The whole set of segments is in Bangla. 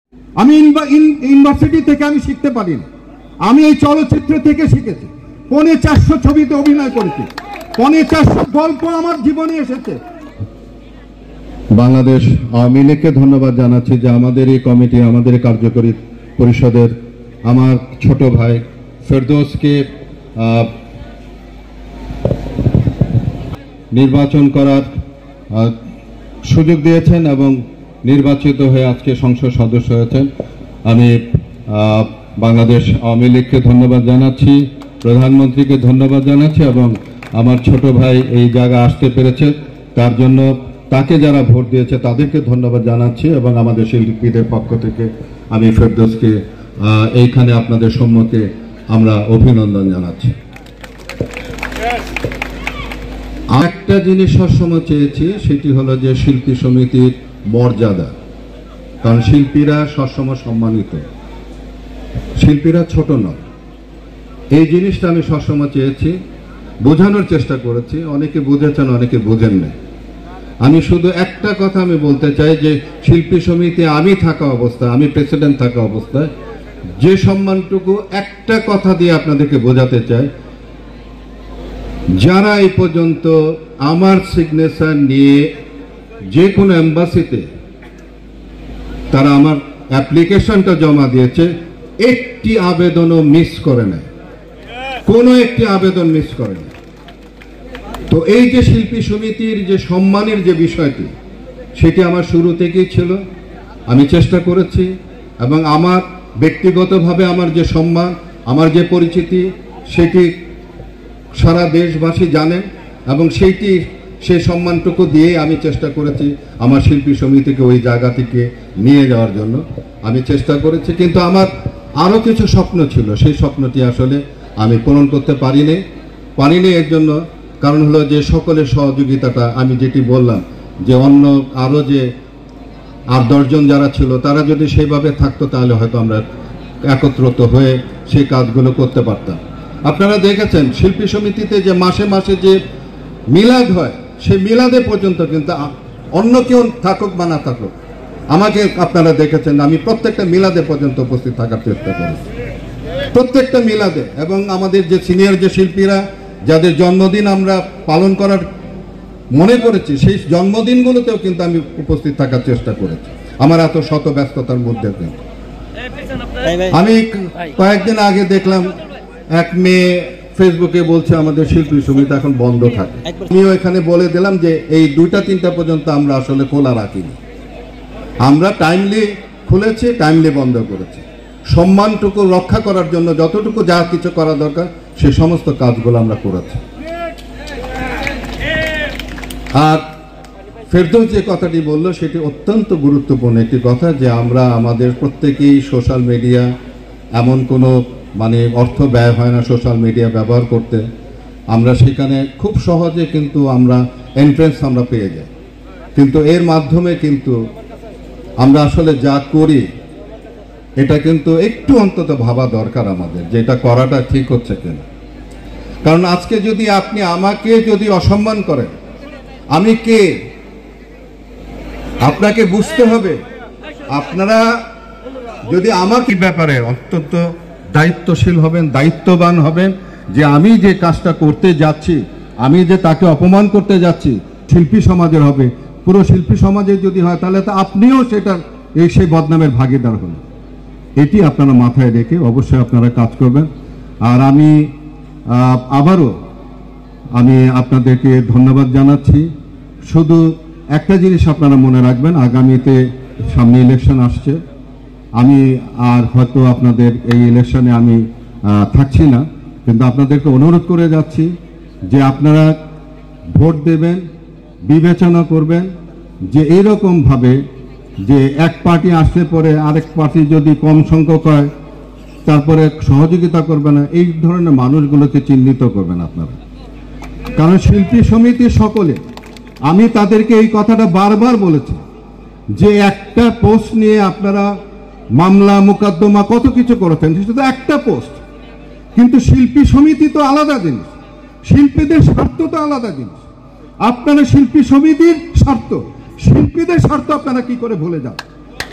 আমি ইউনিভার্সিটি থেকে আমি শিখতে পারিনি, আমি এই চলচ্চিত্র থেকে শিখেছি। 450 ছবিতে অভিনয় করেছি, 450 গল্প আমার জীবনে এসেছে। বাংলাদেশ আওয়ামী লীগকে ধন্যবাদ জানাচ্ছি যে আমাদের এই কমিটি, আমাদের কার্যকরী পরিষদের আমার ছোট ভাই ফেরদৌসকে নির্বাচন করার সুযোগ দিয়েছেন এবং নির্বাচিত হয়ে আজকে সংসদ সদস্য হয়েছেন। আমি বাংলাদেশ আওয়ামী লীগকে ধন্যবাদ জানাচ্ছি, প্রধানমন্ত্রীকে ধন্যবাদ জানাচ্ছি এবং আমার ছোট ভাই এই জায়গা আসতে পেরেছে তার জন্য তাকে যারা ভোট দিয়েছে তাদেরকে ধন্যবাদ জানাচ্ছি এবং আমাদের শিল্পীদের পক্ষ থেকে আমি ফেরদৌসকে এইখানে আপনাদের সম্মুখে আমরা অভিনন্দন জানাচ্ছি। একটা জিনিস সবসময় চেয়েছি, সেটি হলো যে শিল্পী সমিতির মর্যাদা, কারণ শিল্পীরা সবসময় সম্মানিত, শিল্পীরা ছোট নয়। এই জিনিসটা আমি সবসময় চেয়েছি, বোঝানোর চেষ্টা করেছি। অনেকে বুঝেছেন, অনেকে বোঝেন না। আমি শুধু একটা কথা আমি বলতে চাই যে শিল্পী সমিতি আমি থাকা অবস্থায়, আমি প্রেসিডেন্ট থাকা অবস্থায় যে সম্মানটুকু একটা কথা দিয়ে আপনাদেরকে বোঝাতে চাই, যারা এই পর্যন্ত আমার সিগনেচার নিয়ে যে কোনো এম্বাসিতে তারা আমার অ্যাপ্লিকেশনটা জমা দিয়েছে, একটি আবেদনও মিস করে না, কোনো একটি আবেদন মিস করে না। তো এই যে শিল্পী সমিতির যে সম্মানের যে বিষয়টি, সেটি আমার শুরু থেকেই ছিল। আমি চেষ্টা করেছি এবং আমার ব্যক্তিগতভাবে আমার যে সম্মান, আমার যে পরিচিতি, সেটি সারা দেশবাসী জানেন এবং সেই সম্মানটুকু দিয়ে আমি চেষ্টা করেছি আমার শিল্পী সমিতিকে ওই জায়গা থেকে নিয়ে যাওয়ার জন্য আমি চেষ্টা করেছি। কিন্তু আমার আরও কিছু স্বপ্ন ছিল, সেই স্বপ্নটি আসলে আমি পূরণ করতে পারিনি। এর জন্য কারণ হলো যে সকলের সহযোগিতাটা, আমি যেটি বললাম যে অন্য আরও যে 8-10 জন যারা ছিল তারা যদি সেইভাবে থাকতো তাহলে হয়তো আমরা একত্রিত হয়ে সেই কাজগুলো করতে পারতাম। আপনারা দেখেছেন শিল্পী সমিতিতে যে মাসে মাসে যে মিলাদ হয়, সেই মিলাদে পর্যন্ত কিন্তু অন্য কেউ থাকুক বা না থাকুক, আমাকে আপনারা দেখেছেন আমি প্রত্যেকটা মিলাদে পর্যন্ত উপস্থিত থাকার চেষ্টা করি, প্রত্যেকটা মিলাদে। এবং আমাদের যে সিনিয়র যে শিল্পীরা যাদের জন্মদিন আমরা পালন করার মনে করেছি, সেই জন্মদিনগুলোতেও কিন্তু আমি উপস্থিত থাকার চেষ্টা করেছি আমার এত শত ব্যস্ততার মধ্যে। আমি কয়েকদিন আগে দেখলাম এক মেয়ে ফেসবুকে বলছে আমাদের শিল্পী সমিতি এখন বন্ধ থাকে। আমিও এখানে বলে দিলাম যে এই 2টা-3টা পর্যন্ত আমরা আসলে খোলা রাখিনি, আমরা টাইমলি খুলেছি, টাইমলি বন্ধ করেছি। সম্মানটুকু রক্ষা করার জন্য যতটুকু যা কিছু করা দরকার সে সমস্ত কাজগুলো আমরা করেছি। আর ফেরদৌস যে কথাটি বললো সেটি অত্যন্ত গুরুত্বপূর্ণ একটি কথা, যে আমরা আমাদের প্রত্যেকেই সোশ্যাল মিডিয়া, এমন কোনো অর্থ ব্যয় হয় না সোশ্যাল মিডিয়া ব্যবহার করতে, আমরা সেখানে খুব সহজে কিন্তু আমরা এন্ট্রেন্স আমরা পেয়ে যাই। কিন্তু এর মাধ্যমে কিন্তু আমরা আসলে যা করি এটা কিন্তু একটু অন্তত ভাবা দরকার আমাদের, যে এটা করাটা ঠিক হচ্ছে কিনা। কারণ আজকে যদি আপনি আমাকে যদি অসম্মান করেন, আমি কে আপনাকে বুঝতে হবে। আপনারা যদি আমাকে ব্যাপারে অত্যন্ত দায়িত্বশীল হবেন, দায়িত্ববান হবেন, যে আমি যে কাজটা করতে যাচ্ছি, আমি যে তাকে অপমান করতে যাচ্ছি, শিল্পী সমাজের হবে, পুরো শিল্পী সমাজের যদি হয় তাহলে তো আপনিও সেই বদনামের ভাগিদার হন। এটি আপনারা মাথায় রেখে অবশ্যই আপনারা কাজ করবেন। আর আমি আবারও আপনাদেরকে ধন্যবাদ জানাচ্ছি। শুধু একটা জিনিস আপনারা মনে রাখবেন, আগামীতে সামনে ইলেকশন আসছে, আমি আর হয়তো আপনাদের এই ইলেকশনে আমি থাকছি না, কিন্তু আপনাদেরকে অনুরোধ করে যাচ্ছি যে আপনারা ভোট দেবেন, বিবেচনা করবেন যে এইরকমভাবে যে এক পার্টি আসলে পরে আরেক পার্টি যদি কম সংখ্যক হয় তারপরে সহযোগিতা করবে না, এই ধরনের মানুষগুলোকে চিহ্নিত করবেন আপনারা। কারণ শিল্পী সমিতি সকলে, আমি তাদেরকে এই কথাটা বারবার বলেছি যে একটা পোস্ট নিয়ে আপনারা মামলা মোকদ্দমা কত কিছু করেছেন, শুধু একটা পোস্ট, কিন্তু শিল্পী সমিতি তো আলাদা জিনিস, শিল্পীদের স্বার্থ তো আলাদা জিনিস। আপনারা শিল্পী সমিতির স্বার্থ, শিল্পীদের স্বার্থ আপনারা কি করে ভুলে যান?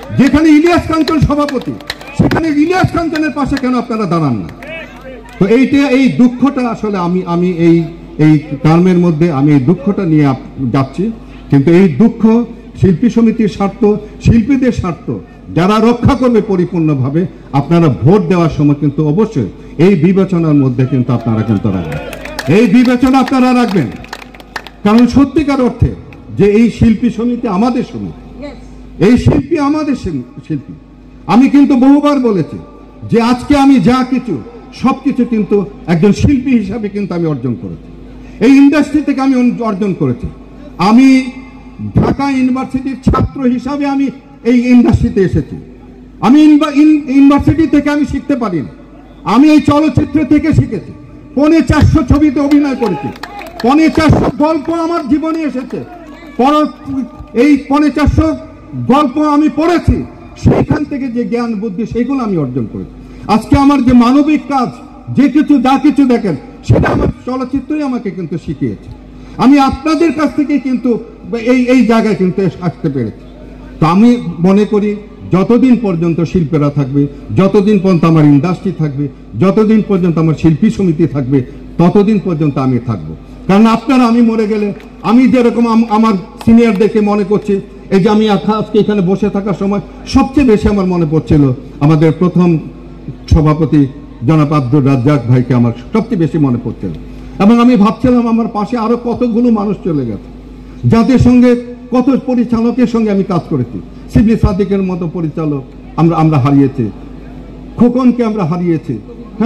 যেখানে ইলিয়াস কাঞ্চন সভাপতি, সেখানে ইলিয়াস কাঞ্চনের পাশে কেন আপনারা দাঁড়ান না? তো এই দুঃখটা আসলে আমি এই টার্মের মধ্যে আমি এই দুঃখটা নিয়ে যাচ্ছি। কিন্তু এই দুঃখ শিল্পী সমিতির স্বার্থ, শিল্পীদের স্বার্থ যারা রক্ষা করবে পরিপূর্ণভাবে, আপনারা ভোট দেওয়ার সময় কিন্তু অবশ্যই এই বিবেচনার মধ্যে কিন্তু আপনারা কিন্তু রাখবেন, এই বিবেচনা আপনারা রাখবেন। কারণ সত্যিকার অর্থে যে এই শিল্পী সমিতি আমাদের সমিতি, এই শিল্পী আমাদের শিল্পী। আমি কিন্তু বহুবার বলেছি যে আজকে আমি যা কিছু সবকিছু কিন্তু একজন শিল্পী হিসাবে কিন্তু আমি অর্জন করেছি, এই ইন্ডাস্ট্রি থেকে আমি অর্জন করেছি। আমি ঢাকা ইউনিভার্সিটির ছাত্র হিসাবে আমি এই ইন্ডাস্ট্রিতে এসেছি। আমি ইউনিভার্সিটি থেকে আমি শিখতে পারিনি, আমি এই চলচ্চিত্র থেকে শিখেছি। 450 ছবিতে অভিনয় করেছি, 450 গল্প আমার জীবনে এসেছে, এই 450 গল্প আমি পড়েছি, সেইখান থেকে যে জ্ঞান বুদ্ধি সেইগুলো আমি অর্জন করেছি। আজকে আমার যে মানবিক কাজ, যে কিছু যা কিছু দেখেন, সেটা আমার চলচ্চিত্রই আমাকে কিন্তু শিখিয়েছে। আমি আপনাদের কাছ থেকে কিন্তু এই জায়গায় কিন্তু আসতে পেরেছি। তো আমি মনে করি যতদিন পর্যন্ত শিল্পীরা থাকবে, যতদিন পর্যন্ত আমার ইন্ডাস্ট্রি থাকবে, যতদিন পর্যন্ত আমার শিল্পী সমিতি থাকবে, ততদিন পর্যন্ত আমি থাকবো। কারণ আপনারা, আমি মরে গেলে, আমি যেরকম আমার সিনিয়রদেরকে মনে করছি, এই যে আমি আজকে এখানে বসে থাকার সময় সবচেয়ে বেশি আমার মনে পড়ছিল আমাদের প্রথম সভাপতি জনাব আব্দুর রাজ্জাক ভাইকে আমার সবচেয়ে বেশি মনে পড়ছিল। এবং আমি ভাবছিলাম আমার পাশে আরো কতগুলো মানুষ চলে গেছে, যাদের সঙ্গে, কত পরিচালকের সঙ্গে আমি কাজ করেছি। শিবলি সাদিকের মতো পরিচালক আমরা হারিয়েছি, খোকনকে আমরা হারিয়েছি,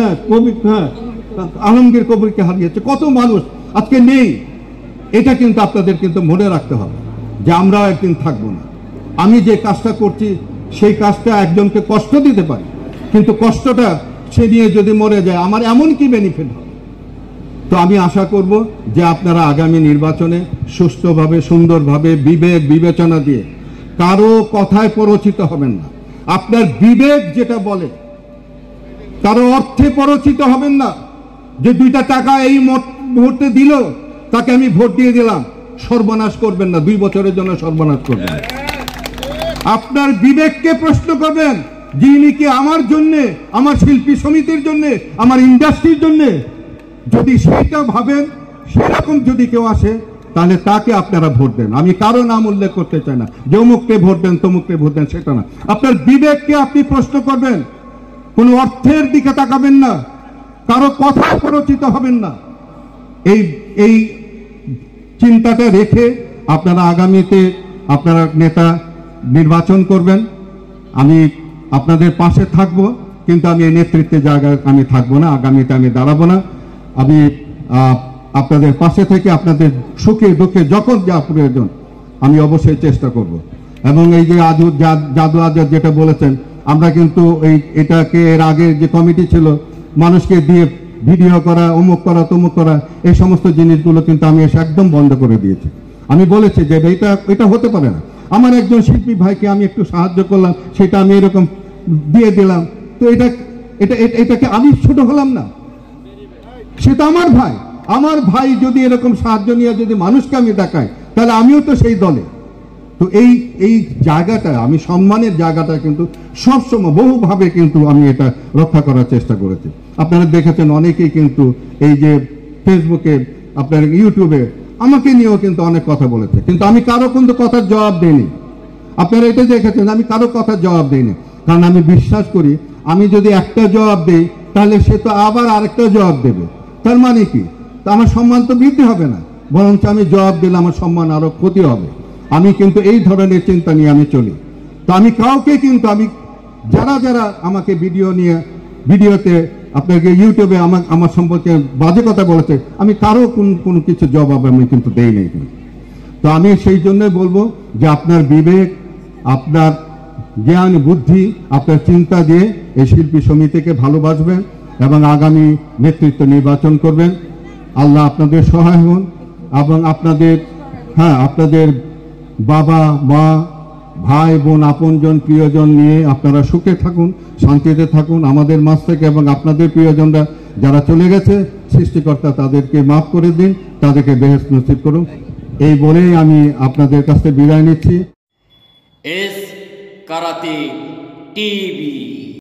আলমগীর কবিরকে হারিয়েছে, কত মানুষ আজকে নেই। এটা কিন্তু আপনাদের কিন্তু মনে রাখতে হবে যে আমরা একদিন থাকবো না। আমি যে কাজটা করছি সেই কাজটা একজনকে কষ্ট দিতে পারি, কিন্তু কষ্টটা সে নিয়ে যদি মরে যায় আমার এমন কি বেনিফিট হবে? তো আমি আশা করব যে আপনারা আগামী নির্বাচনে সুষ্ঠুভাবে, সুন্দরভাবে, বিবেক বিবেচনা দিয়ে কারো কথায় প্ররোচিত হবেন না। আপনার বিবেক যেটা বলে, কারো অর্থে প্ররোচিত হবেন না। যে 2টা টাকা এই মুহূর্তে দিল, তাকে আমি ভোট দিয়ে দিলাম, সর্বনাশ করবেন না, 2 বছরের জন্য সর্বনাশ করবেন। আপনার বিবেককে প্রশ্ন করবেন, যিনি কি আমার জন্য, আমার শিল্পী সমিতির জন্য, আমার ইন্ডাস্ট্রির জন্য, যদি সেইটা ভাবেন, সেরকম যদি কেউ আসে, তাহলে তাকে আপনারা ভোট দেন। আমি কারো নাম উল্লেখ করতে চাই না, যে অমুককে ভোট দেন, তমুককে ভোট দেন, সেটা না। আপনার বিবেককে আপনি প্রশ্ন করবেন, কোন অর্থের দিকে তাকাবেন না, কারো কথা প্ররোচিত হবেন না। এই চিন্তাটা রেখে আপনারা আগামীতে আপনারা নেতা নির্বাচন করবেন। আমি আপনাদের পাশে থাকবো, কিন্তু আমি এই নেতৃত্বের জায়গায় আমি থাকবো না, আগামীতে আমি দাঁড়াবো না। আমি আপনাদের পাশে থেকে আপনাদের সুখে দুঃখে যখন যা প্রয়োজন আমি অবশ্যই চেষ্টা করব। এবং এই যে জাদু আজাদ যেটা বলেছেন, আমরা কিন্তু এটাকে এর আগে যে কমিটি ছিল, মানুষকে দিয়ে ভিডিও করা, অমুক করা, তমুক করা, এই সমস্ত জিনিসগুলো কিন্তু আমি এসে একদম বন্ধ করে দিয়েছি। আমি বলেছি যে এটা হতে পারে না। আমার একজন শিল্পী ভাইকে আমি একটু সাহায্য করলাম, সেটা আমি এরকম দিয়ে দিলাম, তো এটাকে আমি ছোট হলাম না? সেটা আমার ভাই। আমার ভাই যদি এরকম সাহায্য নিয়ে যদি মানুষকে আমি দেখাই, তাহলে আমিও তো সেই দলে। তো এই জায়গাটা, আমি সম্মানের জায়গাটা কিন্তু সবসময় বহুভাবে কিন্তু আমি এটা রক্ষা করার চেষ্টা করেছি। আপনারা দেখেছেন অনেকেই কিন্তু এই যে ফেসবুকে, আপনার ইউটিউবে আমাকে নিয়েও কিন্তু অনেক কথা বলেছে, কিন্তু আমি কারো কিন্তু কথার জবাব দিইনি। আপনারা এটা দেখেছেন, আমি কারো কথার জবাব দিইনি, কারণ আমি বিশ্বাস করি আমি যদি একটা জবাব দিই, তাহলে সে তো আবার আরেকটা জবাব দেবে। তার মানে কি? তা আমার সম্মান তো বৃদ্ধি হবে না, বরঞ্চ আমি জবাব দিলে আমার সম্মান আরো ক্ষতি হবে। আমি কিন্তু এই ধরনের চিন্তা নিয়ে আমি চলি। তো আমি কাউকে কিন্তু, আমি যারা আমাকে ভিডিওতে আপনাকে ইউটিউবে আমার সম্পর্কে বাজে কথা বলেছে, আমি কারো কোনো কিছু জবাব আমি কিন্তু দেই নাই। তো আমি সেই জন্যই বলবো যে আপনার বিবেক, আপনার জ্ঞান বুদ্ধি, আপনার চিন্তা দিয়ে এই শিল্পী সমিতিকে ভালোবাসবেন এবং আগামী নেতৃত্ব নির্বাচন করবেন। আল্লাহ আপনাদের সহায় হন এবং আপনাদের বাবা মা, ভাই বোন, আপনজন, প্রিয়জন নিয়ে আপনারা সুখে থাকুন, শান্তিতে থাকুন আমাদের মাঝ থেকে। এবং আপনাদের প্রিয়জনরা যারা চলে গেছে, সৃষ্টিকর্তা তাদেরকে মাফ করে দিন, তাদেরকে বেহেশত নসিব করুন। এই বলেই আমি আপনাদের কাছে বিদায় নিচ্ছি। Karate TV.